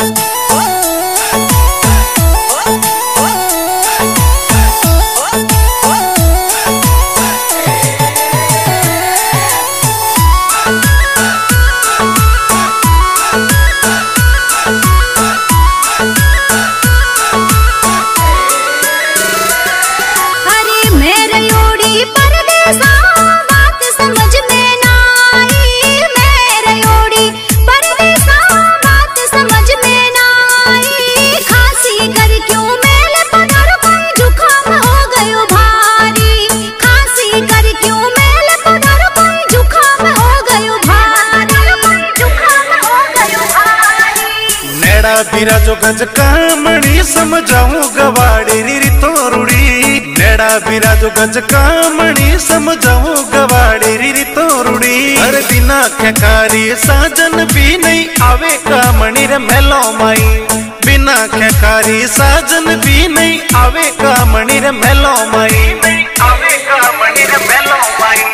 बिरा जो गज कामणी समझाऊं गवाड़ी री तोरुड़ी। नेड़ा बिरा जो गज कामणी समझाऊं गवाड़ी री तोरुड़ी। हर बिना खेकारी साजन भी नहीं आवे कामणी रे मेलो माई। बिना खेकारी साजन भी नहीं आवे कामणी रे मेलो माई। आवे कामणी रे मेलो माई।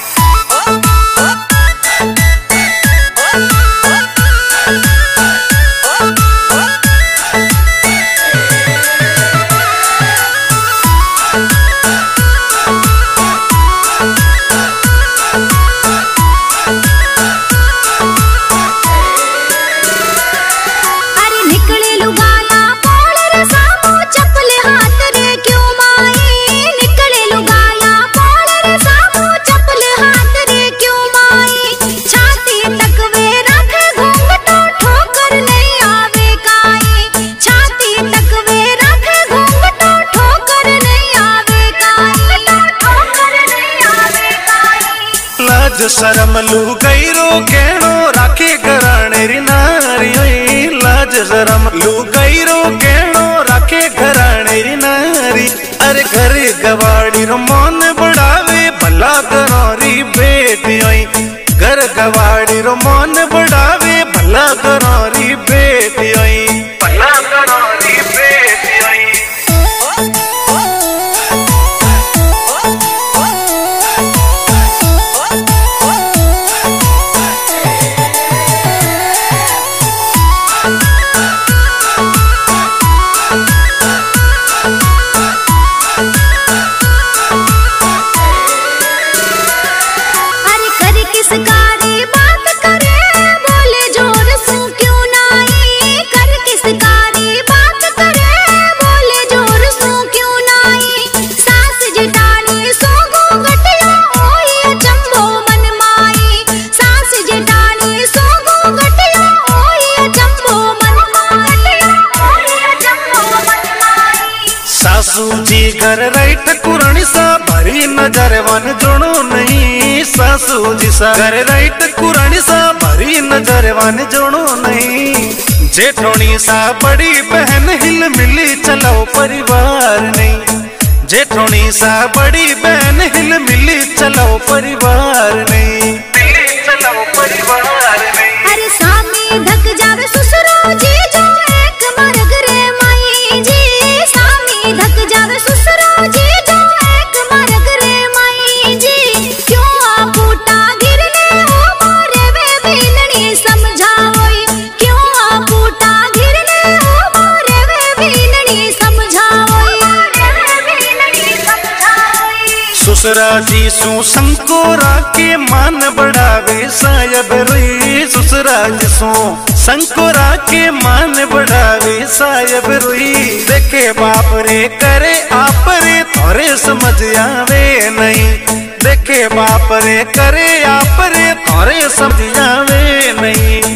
शरम लू गईरो केणो राखे घराणे री नारी। लाज शरम लू गईरो केणो राखे घराणे री नारी। अरे घर गवाड़ी रो मन बढ़ावे भला घरों री बेटी। घर गवाड़ी रो मन बढ़ावे भला घरों री बेटी। भला घरों री बेटी। सासूजी घर राइट कुरणी सा भरी नजर वन जोड़ो नहीं। सासूजी सा घर राइट कुरणी सा भरी नजर वन जोड़ो नहीं। जेठोनी सा बड़ी बहन हिल मिली चलो परिवार नहीं। जेठोनी सा बड़ी बहन हिल मिली चलो परिवार नहीं। मिली चलो परिवार नहीं। अरे सामी ढक जावे ससुरो जी जो एक मर्ग रे माई जी। सामी ढक जावे ससुरो जी जो एक मर्ग रे माई जी। क्यों आप उठा गिरने हो मोरे वे बीननी समझाओई। क्यों आप उठा गिरने हो मोरे वे बीननी समझाओई। ससुरा जी सु संकोरा के मान बढ़ावे सायब रोई। ससुरा जी सु संकोरा के मान बढ़ावे सायब रोई। देखे बाप रे करे आप रे थोरे समझ आवे नहीं। देखे बाप रे करे आप रे थोरे समझ आवे नहीं।